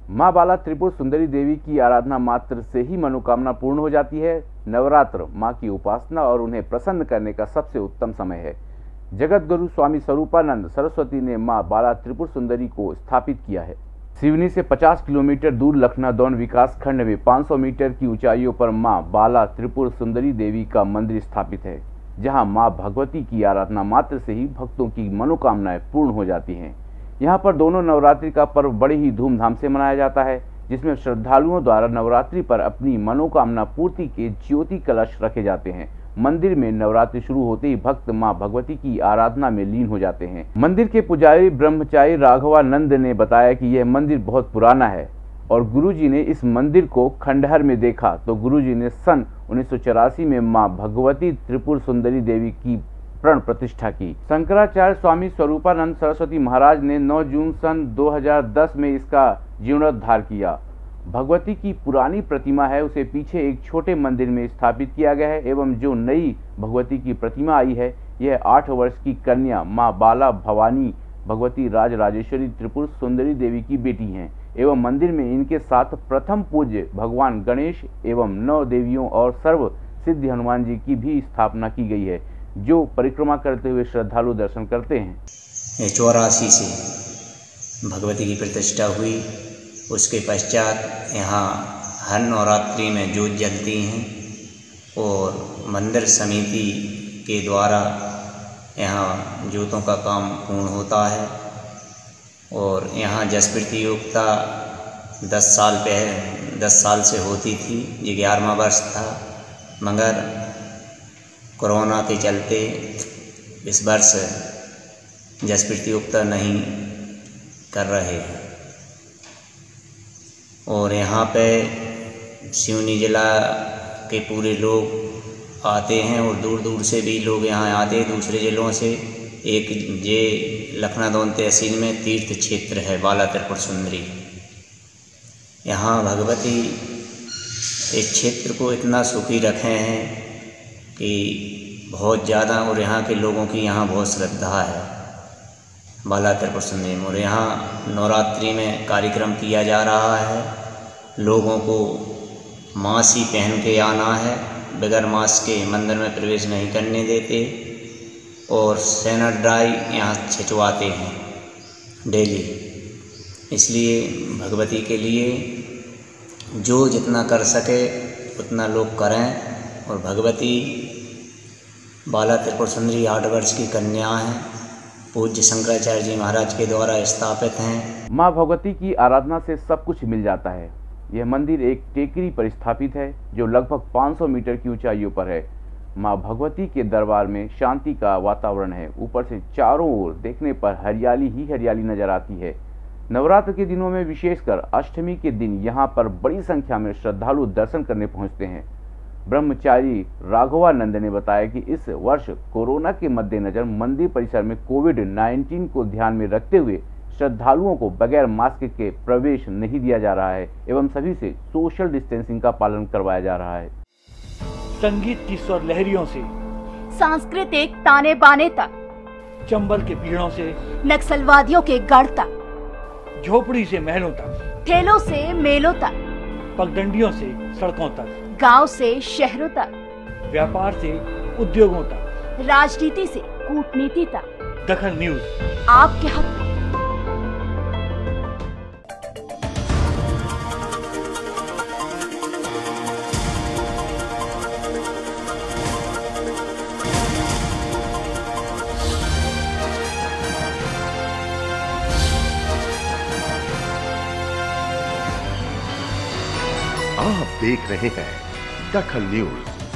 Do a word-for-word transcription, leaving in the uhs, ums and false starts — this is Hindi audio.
माँ बाला त्रिपुर सुंदरी देवी की आराधना मात्र से ही मनोकामना पूर्ण हो जाती है। नवरात्र माँ की उपासना और उन्हें प्रसन्न करने का सबसे उत्तम समय है। जगत गुरु स्वामी स्वरूपानंद सरस्वती ने माँ बाला त्रिपुर सुंदरी को स्थापित किया है। सिवनी से पचास किलोमीटर दूर लखनादौन विकास खंड में पाँच सौ मीटर की ऊंचाइयों पर माँ बाला त्रिपुर सुंदरी देवी का मंदिर स्थापित है, जहां माँ भगवती की आराधना मात्र से ही भक्तों की मनोकामनाएं पूर्ण हो जाती हैं। यहाँ पर दोनों नवरात्रि का पर्व बड़े ही धूमधाम से मनाया जाता है, जिसमें श्रद्धालुओं द्वारा नवरात्रि पर अपनी मनोकामना पूर्ति के ज्योति कलश रखे जाते हैं। मंदिर में नवरात्रि शुरू होते ही भक्त मां भगवती की आराधना में लीन हो जाते हैं। मंदिर के पुजारी ब्रह्मचारी राघवानंद ने बताया कि यह मंदिर बहुत पुराना है और गुरुजी ने इस मंदिर को खंडहर में देखा तो गुरुजी ने सन उन्नीस सौ चौरासी में मां भगवती त्रिपुर सुंदरी देवी की प्राण प्रतिष्ठा की। शंकराचार्य स्वामी स्वरूपानंद सरस्वती महाराज ने नौ जून सन दो हज़ार दस में इसका जीर्णोद्धार किया। भगवती की पुरानी प्रतिमा है, उसे पीछे एक छोटे मंदिर में स्थापित किया गया है एवं जो नई भगवती की प्रतिमा आई है यह आठ वर्ष की कन्या माँ बाला भवानी भगवती राज राजेश्वरी त्रिपुर सुंदरी देवी की बेटी हैं एवं मंदिर में इनके साथ प्रथम पूज्य भगवान गणेश एवं नौ देवियों और सर्व सिद्धि हनुमान जी की भी स्थापना की गई है, जो परिक्रमा करते हुए श्रद्धालु दर्शन करते हैं। चौरासी से भगवती की प्रतिष्ठा हुई, उसके पश्चात यहाँ हर नवरात्रि में जोत जलती हैं और मंदिर समिति के द्वारा यहाँ जोतों का काम पूर्ण होता है। और यहाँ जस प्रतियोगिता दस साल पहले दस साल से होती थी, ये ग्यारहवां वर्ष था, मगर कोरोना के चलते इस वर्ष जस प्रतियोगिता नहीं कर रहे हैं। और यहाँ पे सिवनी जिला के पूरे लोग आते हैं और दूर दूर से भी लोग यहाँ आते हैं, दूसरे जिलों से। एक ये लखनादौन तहसील में तीर्थ क्षेत्र है बाला त्रिपुर सुंदरी। यहाँ भगवती इस क्षेत्र को इतना सुखी रखे हैं कि बहुत ज़्यादा, और यहाँ के लोगों की यहाँ बहुत श्रद्धा है बाला त्रिपुर सुंदरी में। और यहाँ नवरात्रि में कार्यक्रम किया जा रहा है। लोगों को मास्क ही पहन के आना है, बगैर मास्क के मंदिर में प्रवेश नहीं करने देते और सैनिटाइजर यहाँ छिंचवाते हैं डेली। इसलिए भगवती के लिए जो जितना कर सके उतना लोग करें। और भगवती बाला त्रिपुर सुंदरी आठ वर्ष की कन्या हैं, पूज्य शंकराचार्य जी महाराज के द्वारा स्थापित हैं। माँ भगवती की आराधना से सब कुछ मिल जाता है। यह मंदिर एक टेकरी पर स्थापित है जो लगभग पाँच सौ मीटर की ऊंचाइयों पर है। माँ भगवती के दरबार में शांति का वातावरण है। ऊपर से चारों ओर देखने पर हरियाली ही हरियाली नजर आती है। नवरात्र के दिनों में विशेषकर अष्टमी के दिन यहाँ पर बड़ी संख्या में श्रद्धालु दर्शन करने पहुँचते हैं। ब्रह्मचारी राघवानंद ने बताया कि इस वर्ष कोरोना के मद्देनजर मंदिर परिसर में कोविड नाइन्टीन को ध्यान में रखते हुए श्रद्धालुओं को बगैर मास्क के प्रवेश नहीं दिया जा रहा है एवं सभी से सोशल डिस्टेंसिंग का पालन करवाया जा रहा है। संगीत की स्वर लहरियों से सांस्कृतिक ताने बाने तक, चंबल के पीड़ों से नक्सलवादियों के गढ़ तक, झोपड़ी से महलों तक, ठेलों से मेलों तक, पगडंडियों से सड़कों तक, गांव से शहरों तक, व्यापार से उद्योगों तक, राजनीति से कूटनीति तक, दखल न्यूज आपके हक में। आप देख रहे हैं दखल न्यूज।